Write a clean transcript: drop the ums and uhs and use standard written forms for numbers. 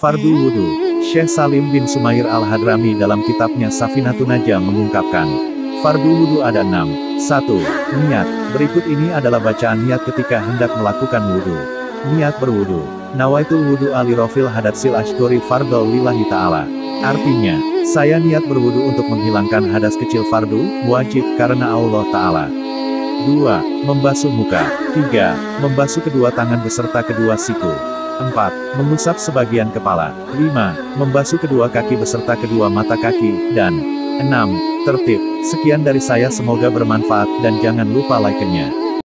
Fardhu Wudhu. Syekh Salim bin Sumair Al-Hadrami dalam kitabnya Safinatun Najah mengungkapkan, Fardhu Wudhu ada 6. 1. Niat. Berikut ini adalah bacaan niat ketika hendak melakukan wudhu. Niat berwudhu. Nawaitul wudhu alirofil hadatsil ashgori fardol lillahi ta'ala. Artinya, saya niat berwudhu untuk menghilangkan hadas kecil fardu, wajib karena Allah Ta'ala. 2. Membasuh muka. 3. Membasuh kedua tangan beserta kedua siku. 4. Mengusap sebagian kepala. 5. Membasuh kedua kaki beserta kedua mata kaki. Dan 6. Tertib. Sekian dari saya, semoga bermanfaat dan jangan lupa like-nya.